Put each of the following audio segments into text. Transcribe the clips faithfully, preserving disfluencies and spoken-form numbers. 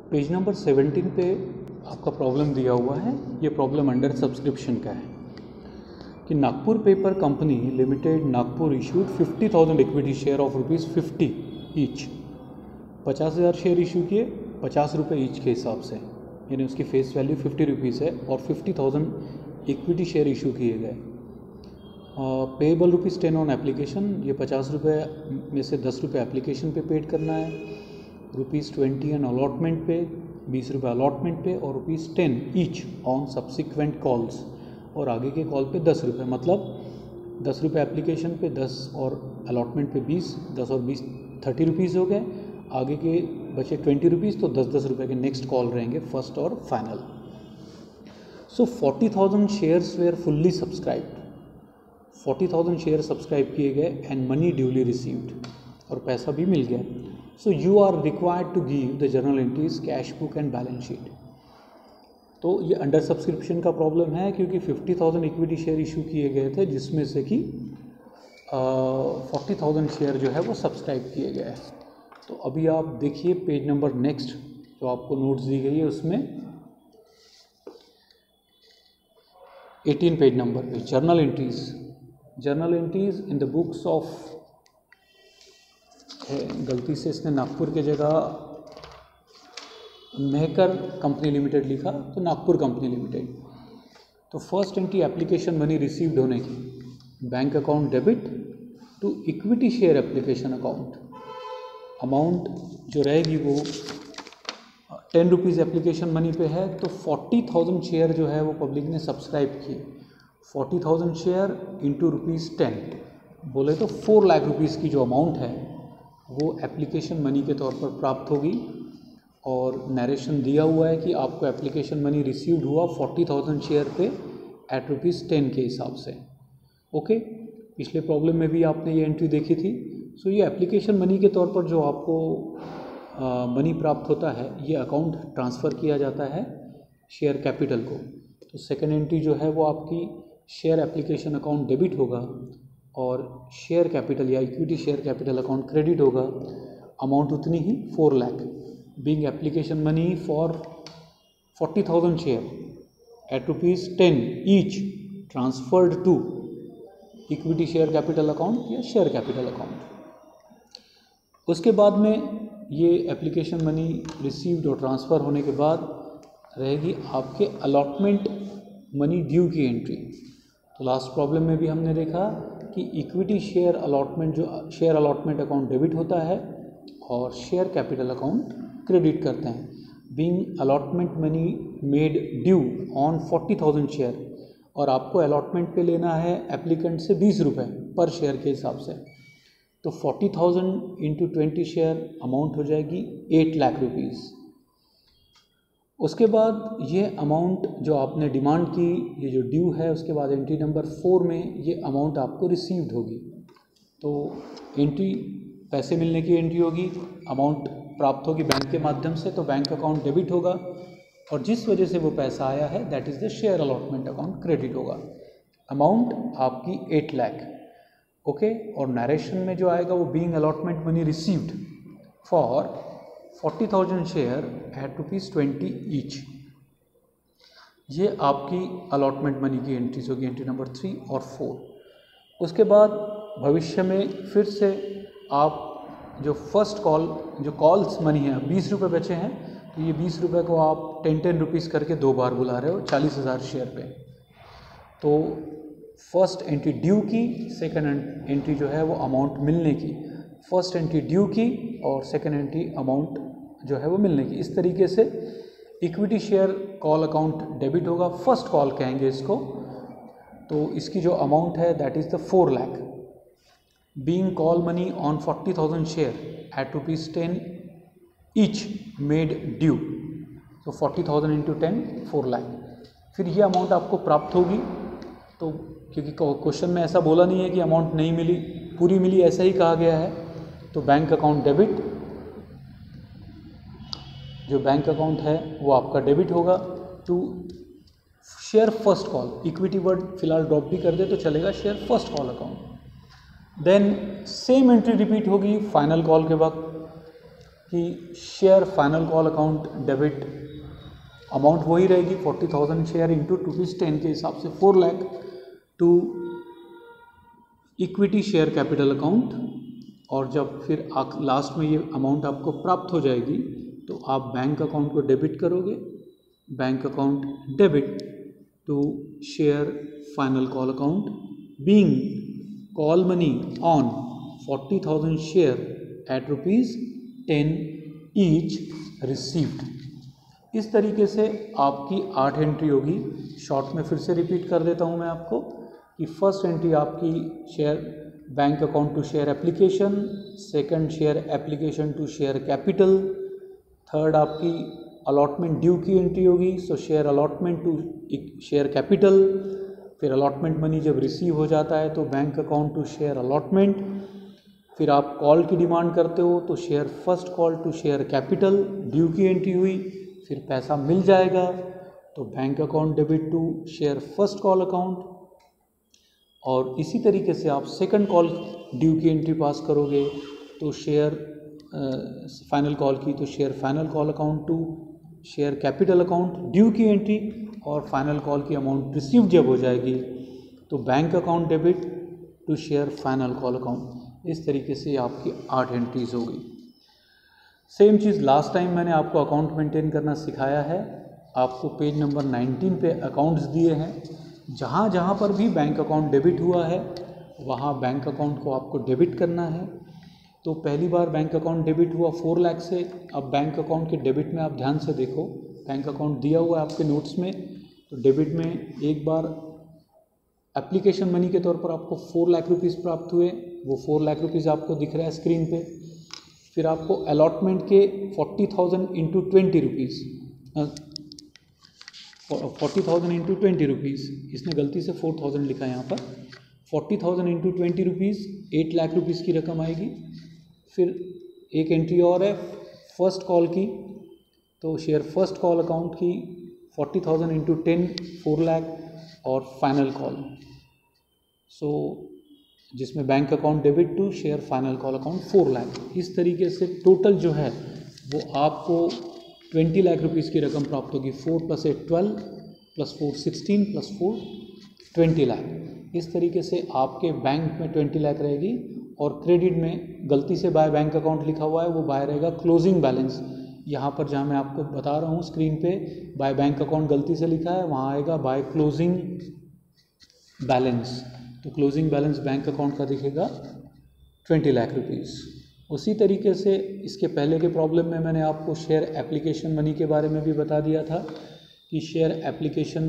Page number seventeen पे आपका problem दिया हुआ है। ये प्रॉब्लम अंडर सब्सक्रिप्शन का है कि Nagpur paper company limited Nagpur issued fifty thousand equity share of rupees fifty each. पचास हज़ार शेयर इशू किए पचास रुपये ईच के हिसाब से, यानी उसकी फेस वैल्यू फिफ्टी रुपीज़ है और fifty thousand equity share issue किए गए। Payable rupees ten on application, ये पचास रुपये में से दस रुपये एप्लीकेशन पे पेड करना है, रुपीज़ ट्वेंटी ऑन अलॉटमेंट पे, बीस रुपये अलॉटमेंट पे और rupees ten each on subsequent calls, और आगे के कॉल पे दस रुपये, मतलब दस रुपये एप्लीकेशन पे, दस और अलॉटमेंट पे बीस, दस और बीस थर्टी रुपीज़ हो गए, आगे के बचे ट्वेंटी रुपीज़, तो दस दस रुपये के नेक्स्ट कॉल रहेंगे फर्स्ट और final. So forty thousand shares were fully subscribed, forty thousand share subscribe किए गए एंड मनी ड्यूली रिसीव्ड, और पैसा भी मिल गया। So you are required to give the journal entries, cash book and balance sheet. तो ये अंडर सब्सक्रिप्शन का प्रॉब्लम है क्योंकि fifty thousand equity share issue किए गए थे, जिसमें से कि फोर्टी थाउजेंड शेयर जो है वो सब्सक्राइब किए गए हैं। तो अभी आप देखिए पेज नंबर नेक्स्ट जो आपको नोट्स दी गई है उसमें एटीन पेज नंबर पे journal entries, journal entries in the books of, गलती से इसने नागपुर के जगह मेहकर कंपनी लिमिटेड लिखा, तो नागपुर कंपनी लिमिटेड। तो first entry application money received होने की, bank account debit to equity share application account, amount जो रहेगी वो टेन रुपीज़ एप्लीकेशन मनी पे है, तो फोर्टी थाउजेंड शेयर जो है वो पब्लिक ने सब्सक्राइब किए, forty thousand share into rupees ten, बोले तो फोर लाख रुपीज़ की जो अमाउंट है वो एप्लीकेशन मनी के तौर पर प्राप्त होगी। और नरेशन दिया हुआ है कि आपको एप्लीकेशन मनी रिसीव्ड हुआ फोर्टी थाउजेंड शेयर पे एट रुपीज़ टेन के हिसाब से। ओके, पिछले प्रॉब्लम में भी आपने ये एंट्री देखी थी। सो ये एप्लीकेशन मनी के तौर पर जो आपको आ, मनी प्राप्त होता है, ये अकाउंट ट्रांसफ़र किया जाता है शेयर कैपिटल को। तो सेकेंड एंट्री जो है वो आपकी शेयर एप्लीकेशन अकाउंट डेबिट होगा और शेयर कैपिटल या equity share capital account credit होगा। अमाउंट उतनी ही four lakh, being application money for forty thousand share at rupees ten each transferred to equity share capital account या शेयर कैपिटल अकाउंट। उसके बाद में ये एप्लीकेशन मनी रिसीव्ड और ट्रांसफ़र होने के बाद रहेगी आपके अलॉटमेंट मनी ड्यू की एंट्री। तो लास्ट प्रॉब्लम में भी हमने देखा कि इक्विटी शेयर अलॉटमेंट जो शेयर अलॉटमेंट अकाउंट डेबिट होता है और शेयर कैपिटल अकाउंट क्रेडिट करते हैं। Being allotment money made due on forty thousand share, और आपको अलॉटमेंट पे लेना है एप्लीकेंट से बीस रुपये पर शेयर के हिसाब से, तो forty thousand into twenty share amount हो जाएगी एट लाख रुपीज़। उसके बाद ये अमाउंट जो आपने डिमांड की, ये जो ड्यू है, उसके बाद एंट्री नंबर फोर में ये अमाउंट आपको रिसीव्ड होगी। तो एंट्री पैसे मिलने की एंट्री होगी, अमाउंट प्राप्त होगी बैंक के माध्यम से, तो बैंक अकाउंट डेबिट होगा और जिस वजह से वो पैसा आया है that is the share allotment account credit होगा। अमाउंट आपकी एट लाख। ओके, और नरेशन में जो आएगा वो being allotment money received for forty thousand share at rupees twenty each. ये आपकी अलॉटमेंट मनी की एंट्रीज होगी, एंट्री नंबर थ्री और फोर। उसके बाद भविष्य में फिर से आप जो फर्स्ट कॉल जो कॉल्स मनी है, बीस रुपये बचे हैं, तो ये बीस रुपये को आप टेन टेन रुपीज़ करके दो बार बुला रहे हो चालीस हज़ार शेयर पे। तो फर्स्ट एंट्री ड्यू की, सेकंड एंट्री जो है वो अमाउंट मिलने की, फर्स्ट एंट्री ड्यू की और सेकंड एंट्री अमाउंट जो है वो मिलने की। इस तरीके से equity share call account debit होगा, फर्स्ट कॉल कहेंगे इसको। तो इसकी जो अमाउंट है that is the four lakh. Being call money on forty thousand share at rupees ten each made due, तो forty thousand into ten four lakh. फिर ये अमाउंट आपको प्राप्त होगी। तो क्योंकि क्वेश्चन में ऐसा बोला नहीं है कि अमाउंट नहीं मिली, पूरी मिली, ऐसा ही कहा गया है। तो बैंक अकाउंट डेबिट, जो बैंक अकाउंट है वो आपका डेबिट होगा to share first call. Equity word फिलहाल ड्रॉप भी कर दे तो चलेगा, share first call account. Then same entry repeat होगी फाइनल कॉल के वक्त कि share final call account debit amount वही रहेगी forty thousand share into rupees ten के हिसाब से four lakh to equity share capital account. और जब फिर लास्ट में ये अमाउंट आपको प्राप्त हो जाएगी तो आप बैंक अकाउंट को डेबिट करोगे, bank account debit to share final call account being call money on forty thousand share at rupees ten each received. इस तरीके से आपकी आठ एंट्री होगी। शॉर्ट में फिर से रिपीट कर देता हूँ मैं आपको कि फर्स्ट एंट्री आपकी share bank account to share application, second share application to share capital, third आपकी अलॉटमेंट ड्यू की एंट्री होगी, so share allotment to share capital. फिर अलॉटमेंट मनी जब रिसीव हो जाता है तो bank account to share allotment. फिर आप कॉल की डिमांड करते हो तो share first call to share capital, due की एंट्री हुई, फिर पैसा मिल जाएगा तो bank account debit to share first call account. और इसी तरीके से आप सेकंड कॉल ड्यू की एंट्री पास करोगे तो शेयर फाइनल कॉल की तो share final call account to share capital account due की एंट्री, और फाइनल कॉल की अमाउंट रिसीव जब हो जाएगी तो bank account debit to share final call account. इस तरीके से आपकी आठ एंट्रीज हो गई। सेम चीज़ लास्ट टाइम मैंने आपको अकाउंट मेंटेन करना सिखाया है। आपको पेज नंबर नाइनटीन पे अकाउंट्स दिए हैं, जहाँ जहाँ पर भी बैंक अकाउंट डेबिट हुआ है वहाँ बैंक अकाउंट को आपको डेबिट करना है। तो पहली बार बैंक अकाउंट डेबिट हुआ फोर लाख से। अब बैंक अकाउंट के डेबिट में आप ध्यान से देखो, बैंक अकाउंट दिया हुआ है आपके नोट्स में, तो डेबिट में एक बार एप्लीकेशन मनी के तौर पर आपको फोर लाख रुपीज़ प्राप्त हुए, वो फोर लाख रुपीज़ आपको दिख रहा है स्क्रीन पे। फिर आपको अलॉटमेंट के forty thousand into twenty rupees forty thousand into twenty rupees इसने गलती से फोर थाउजेंड लिखा है यहाँ पर। Forty thousand into twenty rupees eight lakh rupees की रकम आएगी। फिर एक एंट्री और है फर्स्ट कॉल की, तो शेयर फर्स्ट कॉल अकाउंट की forty thousand into ten four lakh, और फाइनल कॉल सो जिसमें bank account debit to share final call account four lakh. इस तरीके से टोटल जो है वो आपको ट्वेंटी लाख रुपीज़ की रकम प्राप्त होगी। Four plus eight twelve plus four sixteen plus four twenty lakh. इस तरीके से आपके बैंक में ट्वेंटी लाख रहेगी, और क्रेडिट में गलती से बाय बैंक अकाउंट लिखा हुआ है, वो बाय रहेगा क्लोजिंग बैलेंस। यहाँ पर जहाँ मैं आपको बता रहा हूँ स्क्रीन पे बाय बैंक अकाउंट गलती से लिखा है, वहाँ आएगा बाय क्लोजिंग बैलेंस। तो क्लोजिंग बैलेंस बैंक अकाउंट का दिखेगा ट्वेंटी लाख रुपीज़। उसी तरीके से इसके पहले के प्रॉब्लम में मैंने आपको शेयर एप्लीकेशन मनी के बारे में भी बता दिया था कि शेयर एप्लीकेशन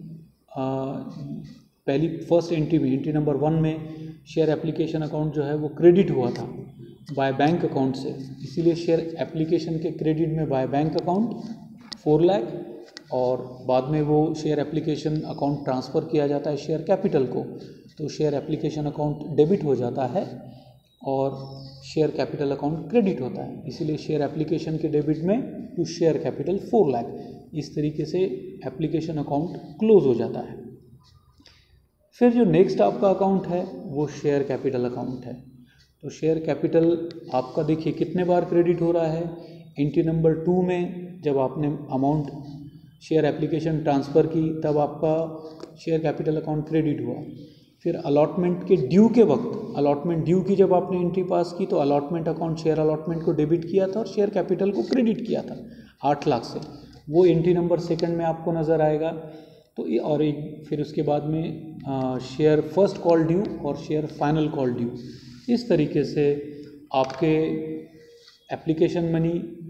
पहली फर्स्ट एंट्री में एंट्री नंबर वन में शेयर एप्लीकेशन अकाउंट जो है वो क्रेडिट हुआ था बाय बैंक अकाउंट से, इसीलिए शेयर एप्लीकेशन के क्रेडिट में by bank account four lakh, और बाद में वो शेयर एप्लीकेशन अकाउंट ट्रांसफ़र किया जाता है शेयर कैपिटल को, तो शेयर एप्लीकेशन अकाउंट डेबिट हो जाता है और शेयर कैपिटल अकाउंट क्रेडिट होता है। इसीलिए शेयर एप्लीकेशन के डेबिट में to share capital four lakh. इस तरीके से एप्लीकेशन अकाउंट क्लोज हो जाता है। फिर जो नेक्स्ट आपका अकाउंट है वो शेयर कैपिटल अकाउंट है। तो शेयर कैपिटल आपका देखिए कितने बार क्रेडिट हो रहा है। एंट्री नंबर टू में जब आपने अमाउंट शेयर एप्लीकेशन ट्रांसफ़र की तब आपका शेयर कैपिटल अकाउंट क्रेडिट हुआ। फिर अलॉटमेंट के ड्यू के वक्त, अलॉटमेंट ड्यू की जब आपने एंट्री पास की तो अलॉटमेंट अकाउंट शेयर अलॉटमेंट को डेबिट किया था और शेयर कैपिटल को क्रेडिट किया था आठ लाख से, वो एंट्री नंबर सेकंड में आपको नज़र आएगा। तो ये और एक फिर उसके बाद में आ, शेयर फर्स्ट कॉल ड्यू और शेयर फाइनल कॉल ड्यू। इस तरीके से आपके एप्लीकेशन मनी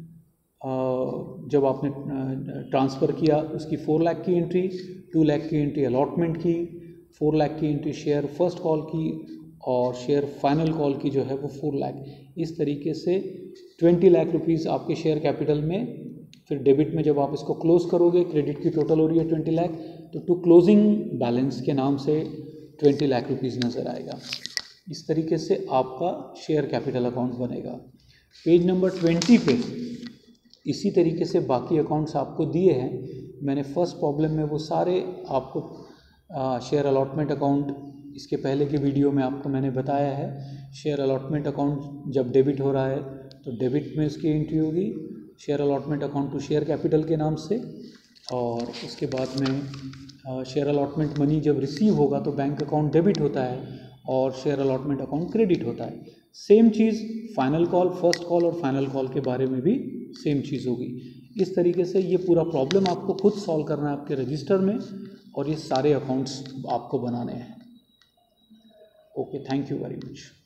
जब आपने ट्रांसफ़र किया उसकी फोर लाख की एंट्री, टू लाख की एंट्री अलॉटमेंट की, फोर लाख की एंट्री शेयर फर्स्ट कॉल की और शेयर फाइनल कॉल की जो है वो फोर लाख। इस तरीके से ट्वेंटी लाख रुपीज़ आपके शेयर कैपिटल में, फिर डेबिट में जब आप इसको क्लोज करोगे क्रेडिट की टोटल हो रही है ट्वेंटी लाख, तो टू क्लोजिंग बैलेंस के नाम से ट्वेंटी लाख रुपीज़ नज़र आएगा। इस तरीके से आपका शेयर कैपिटल अकाउंट बनेगा। पेज नंबर ट्वेंटी पे इसी तरीके से बाकी अकाउंट्स आपको दिए हैं। मैंने फर्स्ट प्रॉब्लम में वो सारे आपको शेयर अलॉटमेंट अकाउंट इसके पहले के वीडियो में आपको मैंने बताया है। शेयर अलॉटमेंट अकाउंट जब डेबिट हो रहा है तो डेबिट में इसकी एंट्री होगी share allotment account to share capital के नाम से, और उसके बाद में शेयर अलॉटमेंट मनी जब रिसीव होगा तो बैंक अकाउंट डेबिट होता है और शेयर अलॉटमेंट अकाउंट क्रेडिट होता है। सेम चीज़ फाइनल कॉल, फर्स्ट कॉल और फाइनल कॉल के बारे में भी सेम चीज़ होगी। इस तरीके से ये पूरा प्रॉब्लम आपको खुद सॉल्व करना है आपके रजिस्टर में, और ये सारे अकाउंट्स आपको बनाने हैं। Okay, thank you very much.